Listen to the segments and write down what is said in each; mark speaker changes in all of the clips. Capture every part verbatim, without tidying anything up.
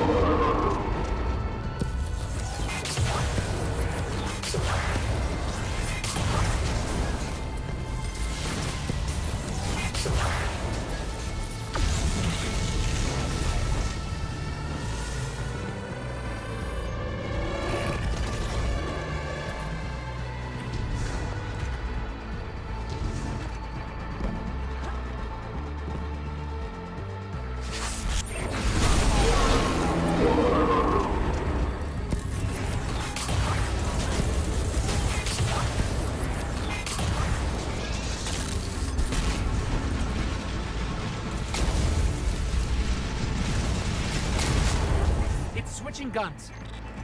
Speaker 1: Switching guns.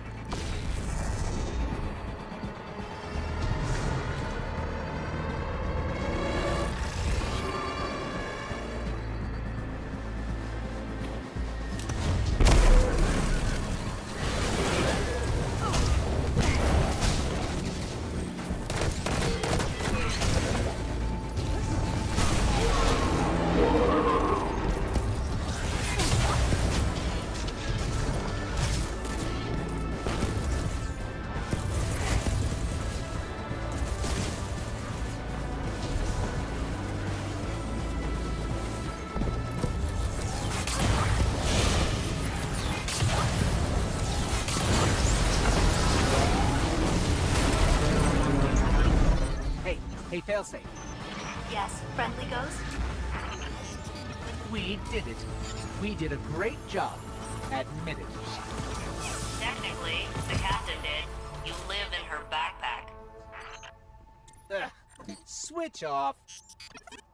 Speaker 1: Hey, failsafe.
Speaker 2: Yes, friendly ghost?
Speaker 1: We did it. We did a great job. Admit it.
Speaker 2: Technically, the captain did. You live in her backpack.
Speaker 1: Ugh. Switch off.